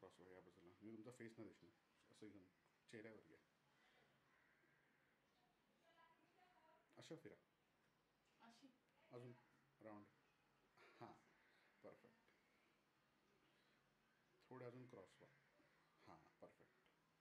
Cross व्हा या बाजूला. मी तुमचा फेस नाही दिसणार. असं घेऊन चेहऱ्यावर घ्या. असं फिरा. अजून राऊंड. हां परफेक्ट. थोडे अजून क्रॉस व्हा. हां परफेक्ट.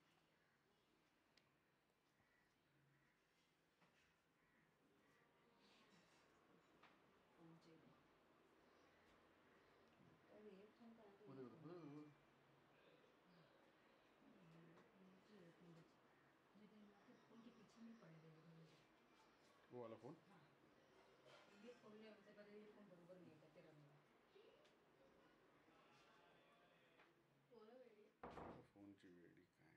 वो वाला फोन फोनची वेडी काय.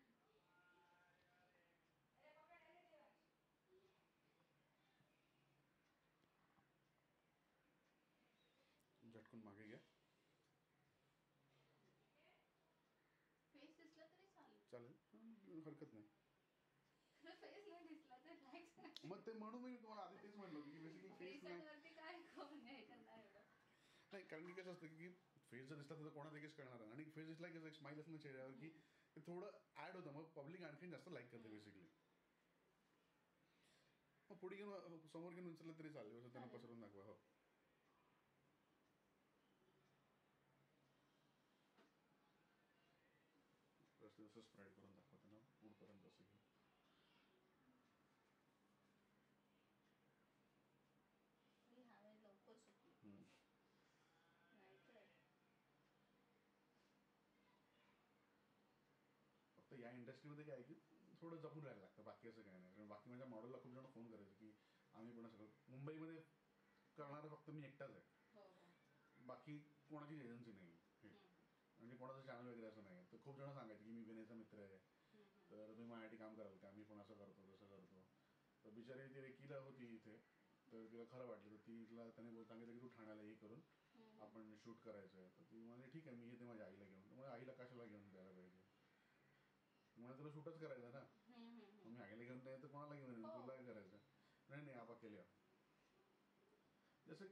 झटकून मागे घ्या. फेस दिसला तरी चालेल हरकत नाही. फेस नाही दिसला तर मग ते म्हणून मी तुम्हाला आधी तेच म्हणलं की बेसिकली फेस नाही काय नाही. कारण की कसं असतं की फेस जर दिसला तर कोणाला लगेच कळणार आणि फेस दिसला की एक स्माईल असतं चेहऱ्यावर की ते थोडं ॲड होतं. मग पब्लिक आणखीन जास्त लाईक करते बेसिकली. मग पुढे घेऊन समोर घेऊन उचललं तरी चालेल. असं त्यांना पसरून दाखवा. हो जसं स्प्रेड करून दाखवा त्यांना पुढपर्यंत असं घेऊन. लवकर सुटली फक्त या इंडस्ट्रीमध्ये काय की थोडं जपून राहायला लागतं. बाकी असं काय नाही. कारण बाकी माझ्या मॉडेलला खूप जण फोन करायचे की आम्ही पण सगळं मुंबईमध्ये करणारं फक्त मी एकटाच आहे. बाकी कोणाची एजन्सी नाही म्हणजे कोणाचं चॅनल वगैरे असं नाही. तर खूप जण सांगायचे की मी विनयचा मित्र आहे तर तुम्ही माझ्यासाठी काम कराल का. मी पण असं करतो तसं करतो. तर बिचारी ती रेकीला होती इथे तर तिला खरं वाटलं तर तिला त्याने सांगितलं की तू ठाण्याला हे करून आपण शूट करायचं आहे. तर ती म्हणाली ठीक आहे मी येते माझ्या आईला घेऊन. तर आईला कशाला घेऊन द्यायला पाहिजे. मला तुला शूटच करायचं ना. मग मी आईला घेऊन द्यायचं कोणाला घेऊन तुला करायचं. नाही आपा केल्या जसं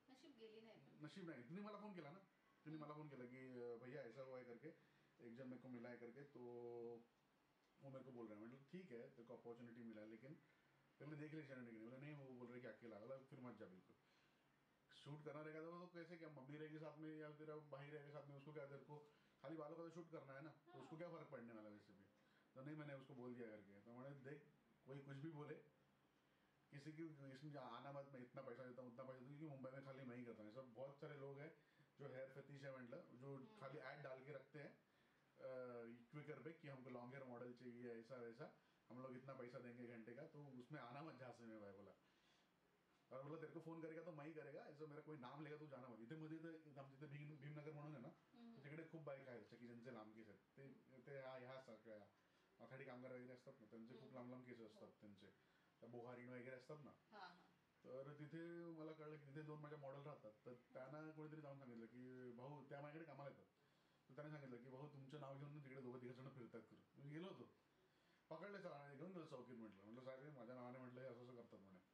नशीब नाही. तिने मला फोन केला ना. तिने मला फोन केला की भैया ऐसा हुआ है करके एक जन मेरे को मिला है करके तो वो मेरे को बोल रहे हैं. मतलब ठीक है तेरे को अपॉर्चुनिटी मिला है लेकिन पहले देख ले चैनल बोले नहीं वो बोल रहे कि अकेला बोला फिर मत जा बिल्कुल. शूट करना रहेगा तो कैसे क्या मम्मी रहेगी साथ में या तेरा भाई रहेगा साथ में उसको क्या तेरे को खाली बालों का तो शूट करना है ना. तो उसको क्या फर्क पड़ने वाला वैसे भी. तो नहीं मैंने उसको बोल दिया करके. तो मैंने देख कोई कुछ भी बोले किसी की इसमें आना मत. मैं इतना पैसा देता हूँ उतना पैसा देता हूँ क्योंकि मुंबई में खाली मैं ही करता हूँ. ऐसा बहुत सारे लोग हैं जो हेयर फतीश है मतलब जो खाली ऐड डाल के रखते हैं ट्विटर पे कि हमको लॉन्ग हेयर मॉडल चाहिए ऐसा वैसा हम लोग इतना पैसा देंगे घंटे का. तो उसमें आना मत झांसे में भाई बोला. और बोला तेरे को फोन करेगा तो मैं ही करेगा. ऐसा मेरा कोई नाम लेगा तू जाना मत. इथे मध्ये तिथे भीमनगर म्हणून आहे ना तर तिकडे खूप बाईक आहेत की ज्यांचे लांब केस आहेत. ते ह्या सगळ्या आखाडी कामगार वगैरे असतात ना त्यांचे खूप लांब लांब केस असतात त्यांचे. त्या बोहारीण वगैरे असतात ना. तर तिथे मला कळलं की तिथे 2 माझ्या मॉडेल राहतात. तर त्यांना कोणीतरी जाऊन सांगितलं की भाऊ त्या माझ्याकडे कामाला येतात. तर त्याने सांगितलं की भाऊ तुमचं नाव घेऊन तिकडे 2-3 जण फिरतात करून. मी गेलो होतो. पकडले सर घेऊन गेलो चौकीत. म्हटलं साहेब माझ्या नावाने म्हटलं असं असं करतात म्हणे.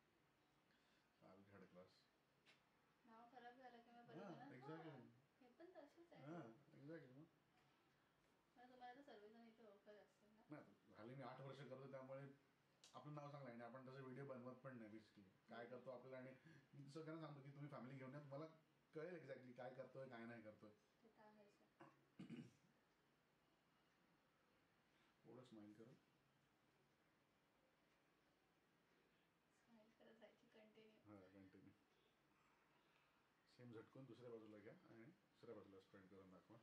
चाल झड क्लास नाव खराब झालं की मग एक्झॅक्टली हे पण तसंच आहे. एक्झॅक्टली. मग तुम्हाला तर सर्वजण इथे ओळखत असतील ना. झाली मी 8 वर्ष करतो त्यामुळे आपलं नाव चांगलं आहे आणि आपण तसं व्हिडिओ बनवत पण नाही बेसिकली काय करतो आपल्याला. आणि मी सगळ्यांना सांगतो की तुम्ही फॅमिली घेऊन या तुम्हाला कळेल एक्झॅक्टली काय करतोय काय नाही करतोय. थोडं स्माईल करू. कंटिन्यू सेम झटकून दुसऱ्या बाजूला घ्या आणि दुसऱ्या बाजूला स्प्रेड करून दाखवा.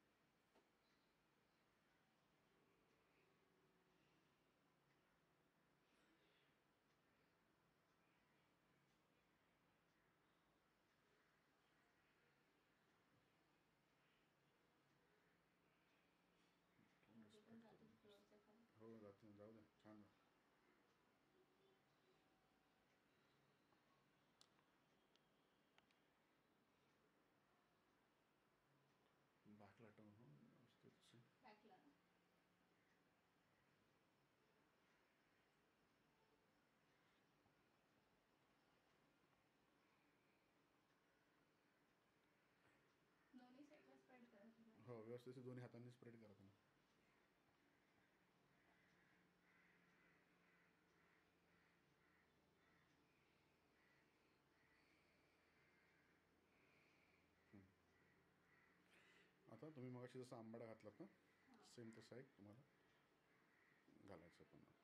हो जाते जाऊ दे छान. बॅकला टर्न व्यवस्थित. दोन्ही साईडला स्प्रेड करायचं. हो व्यवस्थित दोन्ही हातांनी स्प्रेड करा तुम्ही. आता तुम्ही मगाशी जसं आंबाडा घातलात ना, सेम तसा एक तुम्हाला घालायचं पुन्हा.